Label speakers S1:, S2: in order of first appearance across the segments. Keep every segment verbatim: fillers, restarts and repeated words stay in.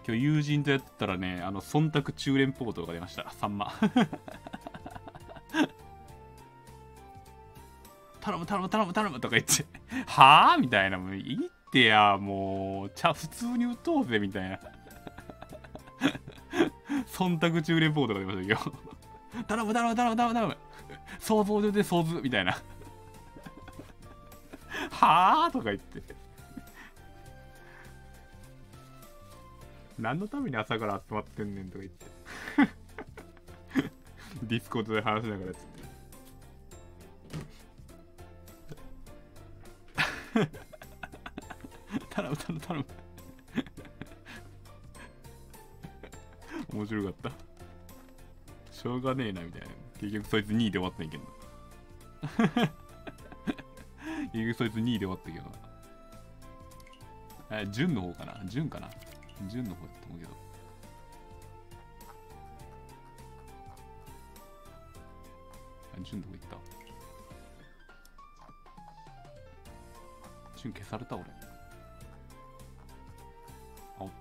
S1: 今日友人とやったらね、あの、忖度中連ポートが出ました。さんま。頼む頼む頼む頼むとか言って、はぁみたいな、もういいってや、もう、ちゃ、普通に打とうぜ、みたいな。忖度中連ポートが出ましたよ。頼む頼む頼む頼む頼む。想像で想像みたいな。はぁとか言って。何のために朝から集まってんねんとか言って。ディスコードで話しながらつって。頼む頼む頼む。面白かった。しょうがねえなみたいな。結局そいつにいで終わったんやけど。結局そいつにいで終わったけどな。え、順の方かな順かな順の方だと思うけど。あ、順どこ行った順消された俺。あ、おっと。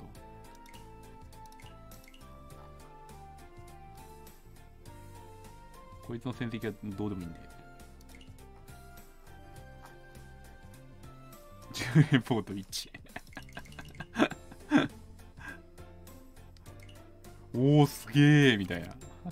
S1: こいつの戦績はどうでもいいんで。じゅうレポートいち。おお、すげえみたいな。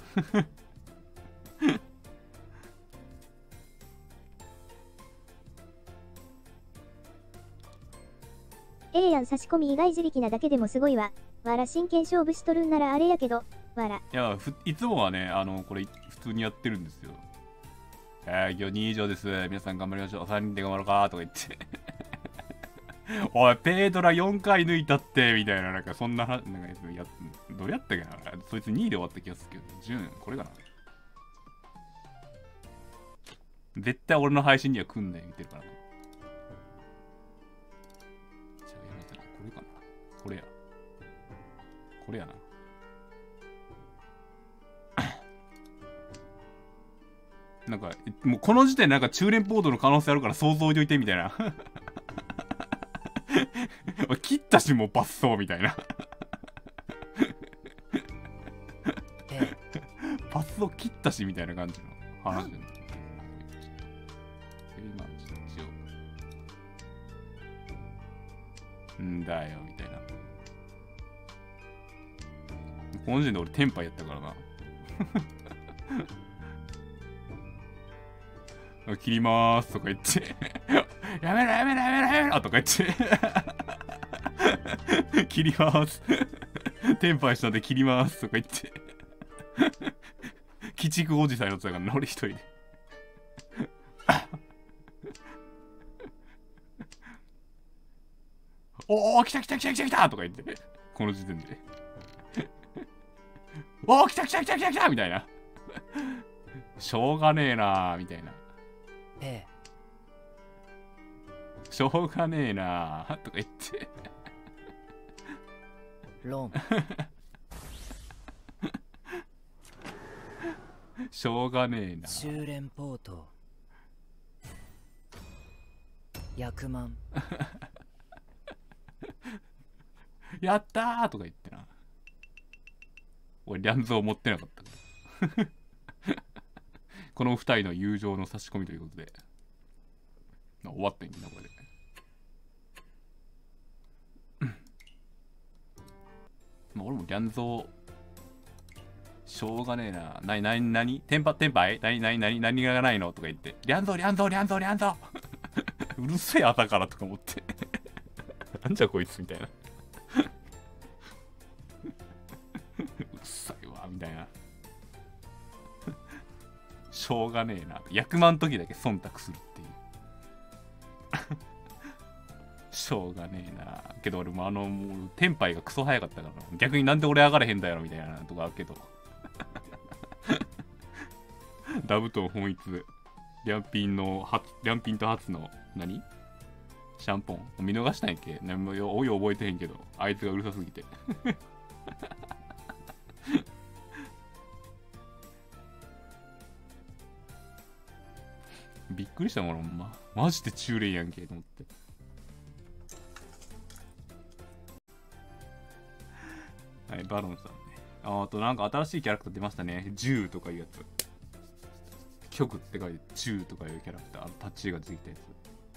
S2: ええやん、差し込み以外自力なだけでもすごいわ。わら真剣勝負しとるんならあれやけど、わら。
S1: いや、ふいつもはね、あの、これ普通にやってるんですよ。えー、今日に以上です。皆さん頑張りましょう。さんにんで頑張ろうかとか言って。おい、ペードラよんかい抜いたって、みたいな、なんかそんな、なんかや、どうやったっけな。そいつにいで終わった気がするけど、順、これかな。絶対俺の配信には来んねん、言ってるからな。じゃあ、やめたら、これかな。これや。これやな。なんか、もうこの時点でなんか中連ポートの可能性あるから想像においてみたいな。切ったしもう罰走みたいな。罰走切ったしみたいな感じの話で。今、一応。んだよ、みたいな。この時点で俺テンパイやったからな。切りまーすとか言ってやめろやめろやめろやめろとか言って切りまーすテンパイしたんで切りまーすとか言って鬼畜おじさんやったからな、俺一人でおー来た来た来た来た来たとか言ってこの時点でおー来た来た来た来た来たみたいなしょうがねえなーみたいな
S3: ええ、
S1: しょうがねえなーとか言って
S3: ロン
S1: しょうがねえな
S3: 中連ポート役満
S1: やったーとか言ってな俺リャンズを持ってなかったこの二人の友情の差し込みということで終わってんなこれでまあ俺もリャンズをしょうがねえななになになにテンパテンパイなになになに何がないのとか言ってリャンゾーリャンゾーリャンゾーリャンゾーうるせえ朝からとか思ってなんじゃこいつみたいなうるさいわみたいなしょうがねえな役満の時だけ忖度するっていうしょうがねえなけど俺もあのもうテンパイがクソ早かったから逆になんで俺上がれへんだよみたいなとこあるけどダブトン本一リャンピンの初リャンピンと初の何シャンポン見逃したんやっけ何もよおい覚えてへんけどあいつがうるさすぎてびっくりしたもん、ほんま。マジで中連やんけと思って。 はい、バロンさんね。あとなんか新しいキャラクター出ましたね。じゅうとかいうやつ。曲って書いてじゅうとかいうキャラクター、あのタッチがついたやつ。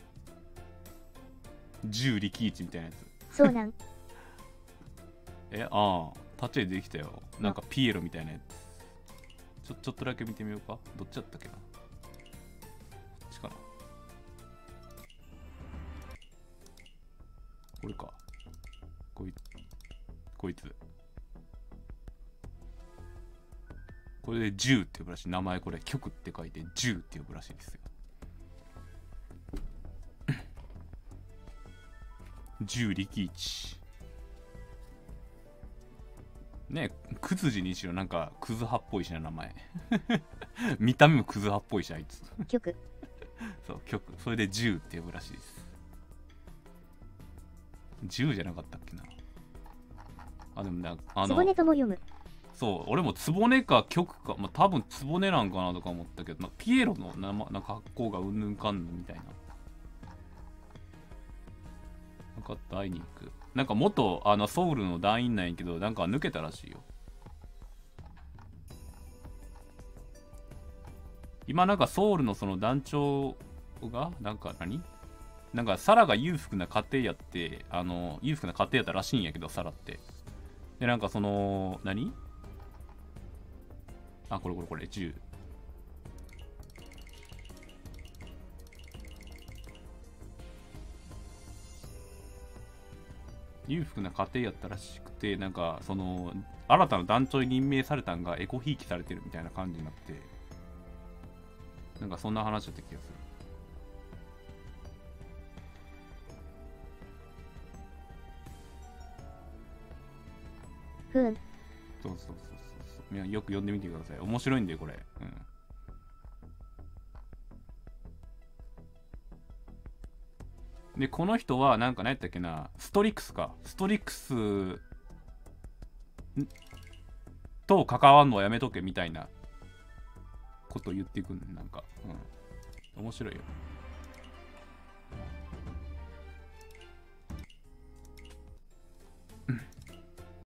S1: じゅう力一みたいなやつ。
S2: そうなん。
S1: え、ああ、タッチでできたよ。なんかピエロみたいなやつ。ちょ、ちょっとだけ見てみようか。どっちだったっけな。こっちかな。これか。こいつ。こいつ。これでじゅうって呼ぶらしい。名前これ、曲って書いてじゅうって呼ぶらしいですよ。じゅう力一。ねえ、クズジにしろなんかクズ派っぽいしな、名前。見た目もクズ派っぽいし、あいつ。
S2: 曲。
S1: そう、曲。それでじゅうって呼ぶらしいです。じゅうじゃなかったっけな。あ、でもな、あの。
S2: つぼねとも読む。
S1: そう、俺もつぼねか曲か、まあ多分つぼねなんかなとか思ったけど、まあ、ピエロの名前、なんか格好がうんぬんかんぬんみたいな。分かった、会いに行く。なんか元あのソウルの団員なんやけど、なんか抜けたらしいよ。今なんかソウルのその団長が、なんか何なんかサラが裕福な家庭やって、あの、裕福な家庭やったらしいんやけど、サラって。で、なんかその、何あ、これこれこれ、じゅう。裕福な家庭やったらしくて、なんかその新たな団長に任命されたんがエコひいきされてるみたいな感じになって、なんかそんな話だった気がす
S2: ふん。
S1: る。そうそうそうそうそう。皆よく読んでみてください。面白いんでこれ。うん。で、この人は、なんか何やったっけな、ストリックスか。ストリックスと関わんのはやめとけみたいなことを言っていくんなんか。うん。面白いよ。